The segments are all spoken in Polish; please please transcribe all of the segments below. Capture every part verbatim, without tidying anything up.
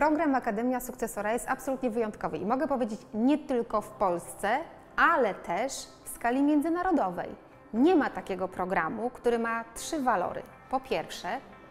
Program Akademia Sukcesora jest absolutnie wyjątkowy i mogę powiedzieć nie tylko w Polsce, ale też w skali międzynarodowej. Nie ma takiego programu, który ma trzy walory. Po pierwsze,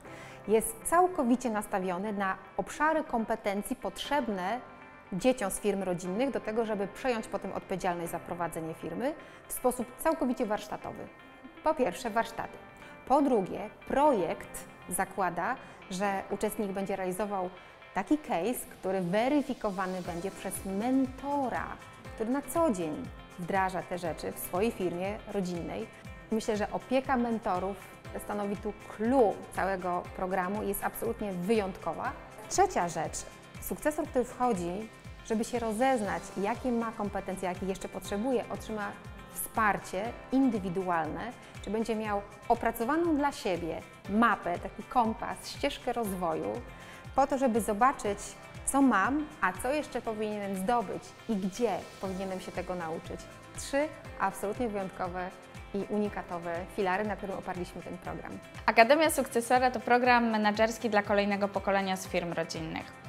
jest całkowicie nastawiony na obszary kompetencji potrzebne dzieciom z firm rodzinnych do tego, żeby przejąć potem odpowiedzialność za prowadzenie firmy w sposób całkowicie warsztatowy. Po pierwsze, warsztaty. Po drugie, projekt zakłada, że uczestnik będzie realizował taki case, który weryfikowany będzie przez mentora, który na co dzień wdraża te rzeczy w swojej firmie rodzinnej. Myślę, że opieka mentorów stanowi tu clou całego programu i jest absolutnie wyjątkowa. Trzecia rzecz, sukcesor, który wchodzi, żeby się rozeznać, jakie ma kompetencje, jakie jeszcze potrzebuje, otrzyma wsparcie indywidualne, czy będzie miał opracowaną dla siebie mapę, taki kompas, ścieżkę rozwoju, po to, żeby zobaczyć, co mam, a co jeszcze powinienem zdobyć i gdzie powinienem się tego nauczyć. Trzy absolutnie wyjątkowe i unikatowe filary, na którym oparliśmy ten program. Akademia Sukcesora to program menedżerski dla kolejnego pokolenia z firm rodzinnych.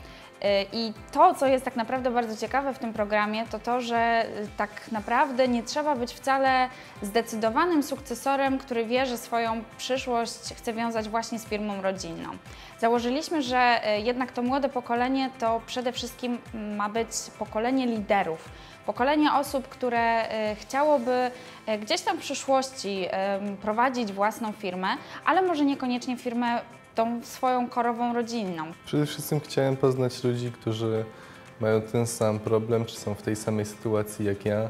I to, co jest tak naprawdę bardzo ciekawe w tym programie, to to, że tak naprawdę nie trzeba być wcale zdecydowanym sukcesorem, który wie, że swoją przyszłość chce wiązać właśnie z firmą rodzinną. Założyliśmy, że jednak to młode pokolenie to przede wszystkim ma być pokolenie liderów. Pokolenie osób, które chciałoby gdzieś tam w przyszłości prowadzić własną firmę, ale może niekoniecznie firmę tą swoją korową rodzinną. Przede wszystkim chciałem poznać ludzi, którzy mają ten sam problem, czy są w tej samej sytuacji jak ja.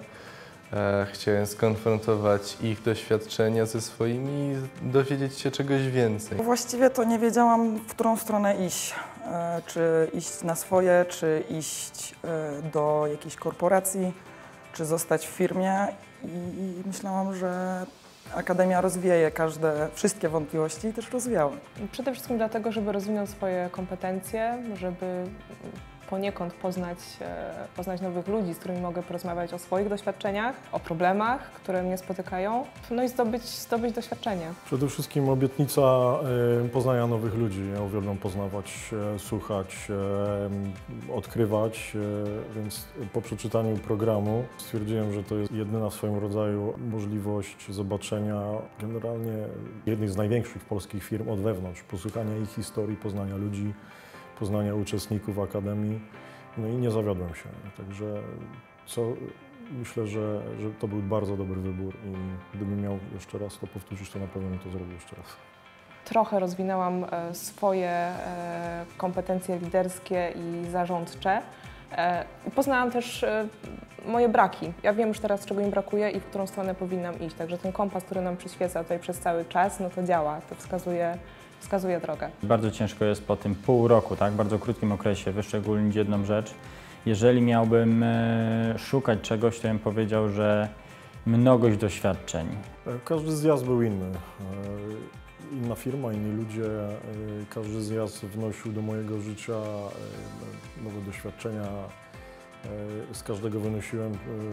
E, chciałem skonfrontować ich doświadczenia ze swoimi i dowiedzieć się czegoś więcej. Właściwie to nie wiedziałam, w którą stronę iść. E, czy iść na swoje, czy iść e, do jakiejś korporacji, czy zostać w firmie. I, i myślałam, że Akademia rozwieje każde, wszystkie wątpliwości i też rozwiała. Przede wszystkim dlatego, żeby rozwinąć swoje kompetencje, żeby poniekąd poznać, poznać nowych ludzi, z którymi mogę porozmawiać o swoich doświadczeniach, o problemach, które mnie spotykają, no i zdobyć, zdobyć doświadczenie. Przede wszystkim obietnica poznania nowych ludzi. Ja uwielbiam poznawać, słuchać, odkrywać, więc po przeczytaniu programu stwierdziłem, że to jest jedyna w swoim rodzaju możliwość zobaczenia generalnie jednej z największych polskich firm od wewnątrz, posłuchania ich historii, poznania ludzi, poznania uczestników Akademii, no i nie zawiodłem się. Także co, myślę, że, że to był bardzo dobry wybór i gdybym miał jeszcze raz to powtórzyć, to na pewno bym to zrobił jeszcze raz. Trochę rozwinęłam swoje kompetencje liderskie i zarządcze. Poznałam też moje braki. Ja wiem już teraz, czego mi brakuje i w którą stronę powinnam iść. Także ten kompas, który nam przyświeca tutaj przez cały czas, no to działa, to wskazuje wskazuje drogę. Bardzo ciężko jest po tym pół roku, tak, bardzo krótkim okresie wyszczególnić jedną rzecz. Jeżeli miałbym szukać czegoś, to bym powiedział, że mnogość doświadczeń. Każdy zjazd był inny. Inna firma, inni ludzie. Każdy zjazd wnosił do mojego życia nowe doświadczenia. Z każdego wynosiłem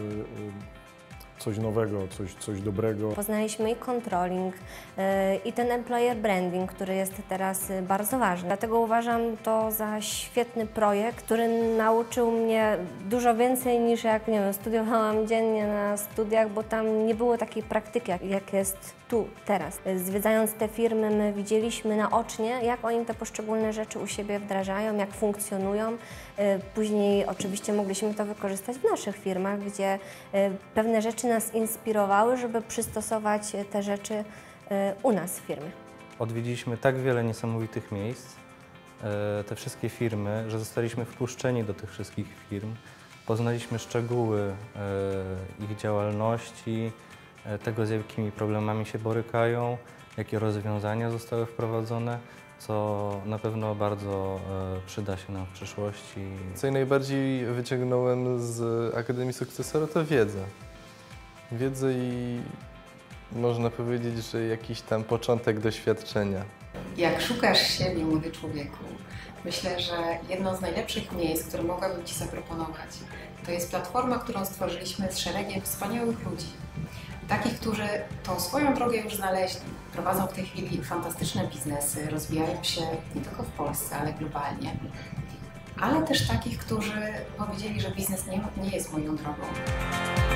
coś nowego, coś, coś dobrego. Poznaliśmy i controlling, yy, i ten employer branding, który jest teraz bardzo ważny. Dlatego uważam to za świetny projekt, który nauczył mnie dużo więcej niż jak, nie wiem, studiowałam dziennie na studiach, bo tam nie było takiej praktyki, jak, jak jest tu, teraz. Zwiedzając te firmy, my widzieliśmy naocznie, jak oni te poszczególne rzeczy u siebie wdrażają, jak funkcjonują. Yy, później oczywiście mogliśmy to wykorzystać w naszych firmach, gdzie yy, pewne rzeczy nas inspirowały, żeby przystosować te rzeczy u nas w firmie. Odwiedziliśmy tak wiele niesamowitych miejsc, te wszystkie firmy, że zostaliśmy wpuszczeni do tych wszystkich firm. Poznaliśmy szczegóły ich działalności, tego, z jakimi problemami się borykają, jakie rozwiązania zostały wprowadzone, co na pewno bardzo przyda się nam w przyszłości. Co najbardziej wyciągnąłem z Akademii Sukcesora, to wiedzę. Wiedzę i można powiedzieć, że jakiś tam początek doświadczenia. Jak szukasz siebie, młody człowieku, myślę, że jedno z najlepszych miejsc, które mogłabym Ci zaproponować, to jest platforma, którą stworzyliśmy z szeregiem wspaniałych ludzi. Takich, którzy tą swoją drogę już znaleźli, prowadzą w tej chwili fantastyczne biznesy, rozwijają się nie tylko w Polsce, ale globalnie. ale też takich, którzy powiedzieli, że biznes nie, nie jest moją drogą.